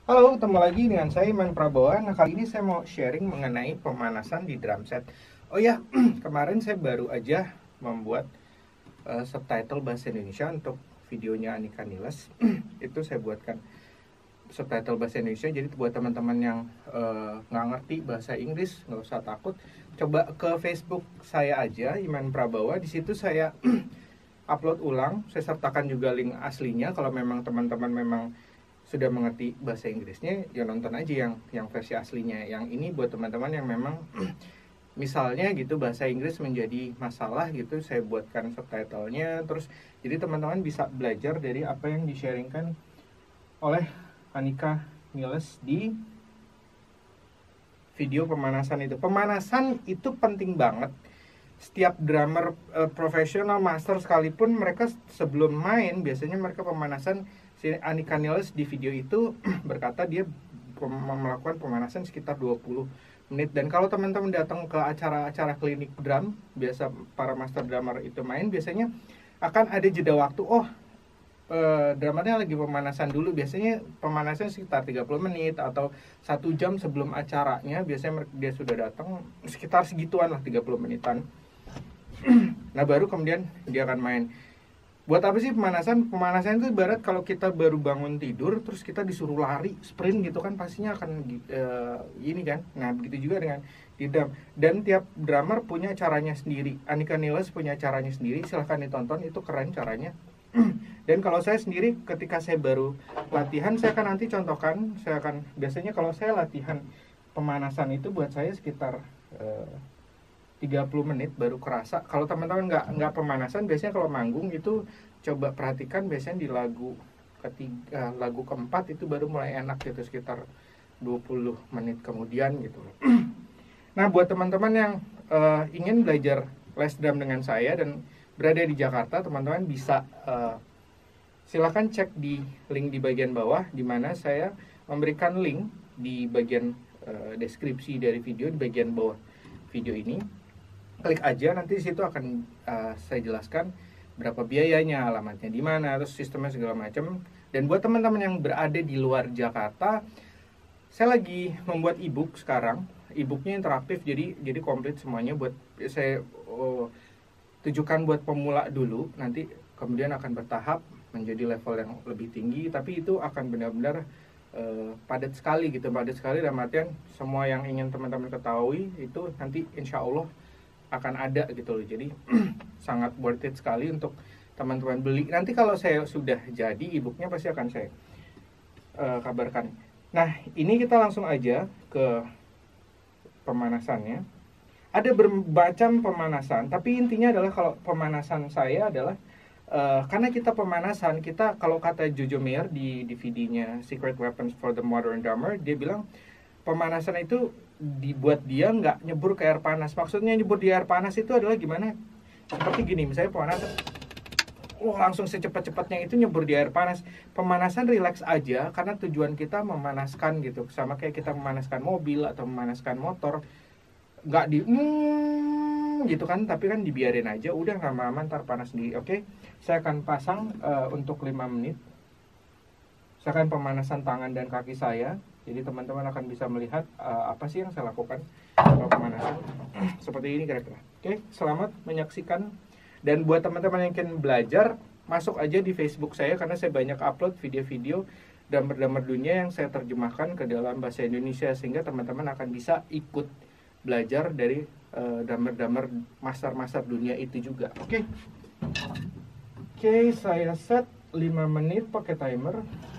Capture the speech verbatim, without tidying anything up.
Halo, ketemu lagi dengan saya Iman Prabowo. Nah, kali ini saya mau sharing mengenai pemanasan di drum set. Oh ya, kemarin saya baru aja membuat uh, subtitle bahasa Indonesia untuk videonya Anika Niles. Itu saya buatkan subtitle bahasa Indonesia. Jadi buat teman-teman yang uh, nggak ngerti bahasa Inggris, nggak usah takut. Coba ke Facebook saya aja, Iman Prabowo. Di situ saya upload ulang. Saya sertakan juga link aslinya. Kalau memang teman-teman memang sudah mengerti bahasa Inggrisnya, ya nonton aja yang yang versi aslinya. Yang ini buat teman-teman yang memang misalnya gitu bahasa Inggris menjadi masalah gitu, saya buatkan subtitlenya. Terus jadi teman-teman bisa belajar dari apa yang di-sharingkan oleh Anika Niles di video pemanasan itu. Pemanasan itu penting banget. Setiap drummer uh, profesional master sekalipun, mereka sebelum main biasanya mereka pemanasan. Si Anika Niles di video itu berkata dia melakukan pemanasan sekitar dua puluh menit. Dan kalau teman-teman datang ke acara-acara klinik drum, biasa para master drummer itu main, biasanya akan ada jeda waktu. Oh, eh, drummernya lagi pemanasan dulu. Biasanya pemanasan sekitar tiga puluh menit atau satu jam sebelum acaranya. Biasanya dia sudah datang sekitar segituan lah, tiga puluh menitan. Nah, baru kemudian dia akan main. Buat apa sih pemanasan? Pemanasan itu ibarat kalau kita baru bangun tidur terus kita disuruh lari, sprint gitu kan, pastinya akan uh, ini kan. Nah, begitu juga dengan di drum. Dan tiap drummer punya caranya sendiri. Anika Niles punya caranya sendiri, silahkan ditonton, itu keren caranya. Dan kalau saya sendiri ketika saya baru latihan, saya akan nanti contohkan, saya akan biasanya kalau saya latihan pemanasan itu buat saya sekitar uh, tiga puluh menit baru kerasa. Kalau teman-teman nggak nggak pemanasan, biasanya kalau manggung itu coba perhatikan, biasanya di lagu ketiga, lagu keempat itu baru mulai enak gitu, sekitar dua puluh menit kemudian gitu. Nah, buat teman-teman yang uh, ingin belajar les drum dengan saya dan berada di Jakarta, teman-teman bisa uh, silakan cek di link di bagian bawah, di mana saya memberikan link di bagian uh, deskripsi dari video, di bagian bawah video ini. Klik aja, nanti di situ akan uh, saya jelaskan berapa biayanya, alamatnya di mana, terus sistemnya segala macam. Dan buat teman-teman yang berada di luar Jakarta, saya lagi membuat ebook sekarang. Ebooknya interaktif, jadi jadi komplit semuanya. Buat saya oh, tujukan buat pemula dulu, nanti kemudian akan bertahap menjadi level yang lebih tinggi. Tapi itu akan benar-benar uh, padat sekali gitu, padat sekali dalam artian semua yang ingin teman-teman ketahui itu nanti insya Allah akan ada gitu loh. Jadi sangat worth it sekali untuk teman-teman beli. Nanti kalau saya sudah jadi ebooknya pasti akan saya uh, kabarkan. Nah, ini kita langsung aja ke pemanasannya. Ada bermacam pemanasan, tapi intinya adalah kalau pemanasan saya adalah uh, karena kita pemanasan, kita kalau kata Jojo Meyer di D V D-nya Secret Weapons for the Modern Drummer, dia bilang pemanasan itu dibuat dia nggak nyebur ke air panas. Maksudnya nyebur di air panas itu adalah gimana? Seperti gini, misalnya pemanasan, oh langsung secepat-cepatnya itu nyebur di air panas. Pemanasan relax aja, karena tujuan kita memanaskan gitu. Sama kayak kita memanaskan mobil atau memanaskan motor, nggak di mm, gitu kan, tapi kan dibiarin aja, udah lama-lama ntar panas sendiri. Oke, saya akan pasang uh, untuk lima menit. Saya akan pemanasan tangan dan kaki saya. Jadi teman-teman akan bisa melihat uh, apa sih yang saya lakukan kalau pemanasan. Seperti ini kira-kira. Oke, selamat menyaksikan. Dan buat teman-teman yang ingin belajar, masuk aja di Facebook saya, karena saya banyak upload video-video drummer-drummer dunia yang saya terjemahkan ke dalam bahasa Indonesia, sehingga teman-teman akan bisa ikut belajar dari uh, drummer-drummer master-master dunia itu juga. Oke. Oke, saya set lima menit pakai timer.